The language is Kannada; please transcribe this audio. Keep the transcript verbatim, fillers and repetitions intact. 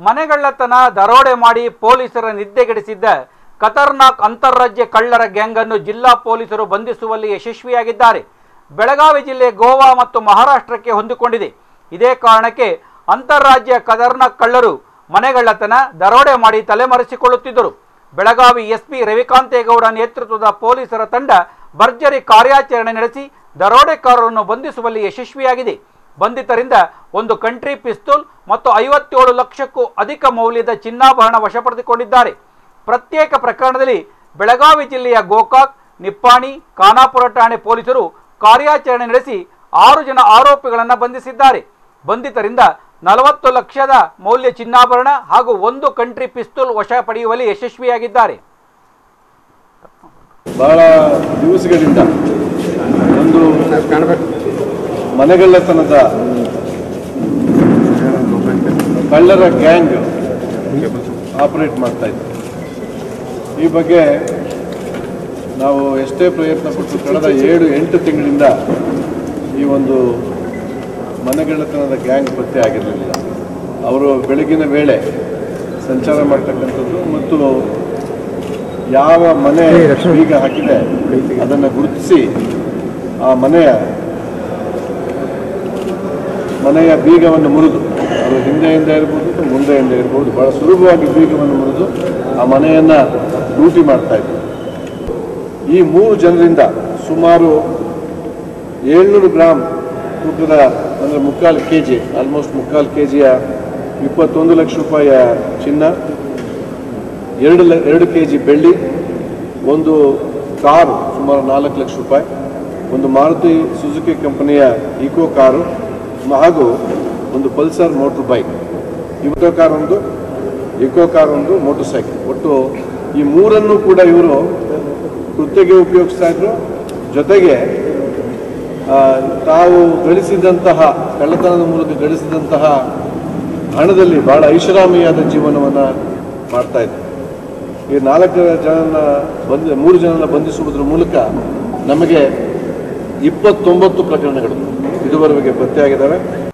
ಮನೆಗಳ್ಳತನ ದರೋಡೆ ಮಾಡಿ ಪೊಲೀಸರ ನಿದ್ದೆಗೆಡಿಸಿದ್ದ ಖತರ್ನಾಕ್ ಅಂತಾರಾಜ್ಯ ಕಳ್ಳರ ಗ್ಯಾಂಗ್ ಅನ್ನು ಜಿಲ್ಲಾ ಪೊಲೀಸರು ಬಂಧಿಸುವಲ್ಲಿ ಯಶಸ್ವಿಯಾಗಿದ್ದಾರೆ. ಬೆಳಗಾವಿ ಜಿಲ್ಲೆ ಗೋವಾ ಮತ್ತು ಮಹಾರಾಷ್ಟ್ರಕ್ಕೆ ಹೊಂದಿಕೊಂಡಿದೆ. ಇದೇ ಕಾರಣಕ್ಕೆ ಅಂತಾರಾಜ್ಯ ಖತರ್ನಾಕ್ ಕಳ್ಳರು ಮನೆಗಳ್ಳತನ ದರೋಡೆ ಮಾಡಿ ತಲೆಮರೆಸಿಕೊಳ್ಳುತ್ತಿದ್ದರು. ಬೆಳಗಾವಿ ಎಸ್ಪಿ ರವಿಕಾಂತೇಗೌಡ ನೇತೃತ್ವದ ಪೊಲೀಸರ ತಂಡ ಭರ್ಜರಿ ಕಾರ್ಯಾಚರಣೆ ನಡೆಸಿ ದರೋಡೆಕಾರರನ್ನು ಬಂಧಿಸುವಲ್ಲಿ ಯಶಸ್ವಿಯಾಗಿದೆ. ಬಂಧಿತರಿಂದ ಒಂದು ಕಂಟ್ರಿ ಪಿಸ್ತೂಲ್ ಮತ್ತು ಐವತ್ತೇಳು ಲಕ್ಷಕ್ಕೂ ಅಧಿಕ ಮೌಲ್ಯದ ಚಿನ್ನಾಭರಣ ವಶಪಡಿಸಿಕೊಂಡಿದ್ದಾರೆ. ಪ್ರತ್ಯೇಕ ಪ್ರಕರಣದಲ್ಲಿ ಬೆಳಗಾವಿ ಜಿಲ್ಲೆಯ ಗೋಕಾಕ್, ನಿಪ್ಪಾಣಿ, ಖಾನಾಪುರ ಠಾಣೆ ಪೊಲೀಸರು ಕಾರ್ಯಾಚರಣೆ ನಡೆಸಿ ಆರು ಜನ ಆರೋಪಿಗಳನ್ನು ಬಂಧಿಸಿದ್ದಾರೆ. ಬಂಧಿತರಿಂದ ನಲವತ್ತು ಲಕ್ಷದ ಮೌಲ್ಯ ಚಿನ್ನಾಭರಣ ಹಾಗೂ ಒಂದು ಕಂಟ್ರಿ ಪಿಸ್ತೂಲ್ ವಶ ಪಡೆಯುವಲ್ಲಿ ಯಶಸ್ವಿಯಾಗಿದ್ದಾರೆ. ಬಹಳ ದಿವಸಗಳಿಂದ ಒಂದು ಮನೆಗಳ್ಳತನದ ಕಳ್ಳರ ಗ್ಯಾಂಗ್ ಆಪರೇಟ್ ಮಾಡ್ತಾ ಇತ್ತು. ಈ ಬಗ್ಗೆ ನಾವು ಎಷ್ಟೇ ಪ್ರಯತ್ನ ಪಟ್ಟು ಕಳೆದ ಏಳು ಎಂಟು ತಿಂಗಳಿಂದ ಈ ಒಂದು ಮನೆಗಳ್ಳತನದ ಗ್ಯಾಂಗ್ ಪತ್ತೆ ಆಗಿರಲಿಲ್ಲ. ಅವರು ಬೆಳಗಿನ ವೇಳೆ ಸಂಚಾರ ಮಾಡ್ತಕ್ಕಂಥದ್ದು ಮತ್ತು ಯಾವ ಮನೆ ಬೀಗ ಹಾಕಿದೆ ಅದನ್ನು ಗುರುತಿಸಿ ಆ ಮನೆಯ ಮನೆಯ ಬೀಗವನ್ನು ಮುರಿದು, ಅದು ಹಿಂದೆಯಿಂದ ಇರ್ಬೋದು ಮುಂದೆಯಿಂದ ಇರ್ಬೋದು, ಬಹಳ ಸುಲಭವಾಗಿ ಬೀಗವನ್ನು ಮುರಿದು ಆ ಮನೆಯನ್ನು ಲೂಟಿ ಮಾಡ್ತಾ ಇದ್ರು. ಈ ಮೂರು ಜನರಿಂದ ಸುಮಾರು ಏಳ್ನೂರು ಗ್ರಾಮ್ ತೂಕದ ಅಂದರೆ ಮುಕ್ಕಾಲು ಕೆ ಜಿ ಆಲ್ಮೋಸ್ಟ್ ಮುಕ್ಕಾಲು ಕೆ ಜಿಯ ಇಪ್ಪತ್ತೊಂದು ಲಕ್ಷ ರೂಪಾಯಿಯ ಚಿನ್ನ, ಎರಡು ಲ ಎರಡು ಕೆ ಜಿ ಬೆಳ್ಳಿ, ಒಂದು ಕಾರು ಸುಮಾರು ನಾಲ್ಕು ಲಕ್ಷ ರೂಪಾಯಿ, ಒಂದು ಮಾರುತಿ ಸುಜುಕಿ ಕಂಪನಿಯ ಈಕೋ ಕಾರು ಹಾಗೂ ಒಂದು Pulsar motor bike, Eeco car ಒಂದು ಈಕೋ ಕಾರ್ ಒಂದು ಮೋಟರ್ ಸೈಕಲ್. ಒಟ್ಟು ಈ ಮೂರನ್ನು ಕೂಡ ಇವರು ಕೃತ್ಯಕ್ಕೆ ಉಪಯೋಗಿಸ್ತಾ ಇದ್ರು. ಜೊತೆಗೆ ತಾವು ಗಳಿಸಿದಂತಹ ಕಳ್ಳತನದ ಮೂಲಕ ಗಳಿಸಿದಂತಹ ಹಣದಲ್ಲಿ ಬಹಳ ಐಷಾರಾಮಿಯಾದ ಜೀವನವನ್ನು ಮಾಡ್ತಾ ಇದ್ರು. ಈ ನಾಲ್ಕು ಜನನ ಬಂದ ಮೂರು ಜನನ ಬಂಧಿಸುವುದರ ಮೂಲಕ ನಮಗೆ ಇಪ್ಪತ್ತೊಂಬತ್ತು ಪ್ರಕರಣಗಳು ಇದುವರೆಗೆ ಪತ್ತೆಯಾಗಿದ್ದಾವೆ.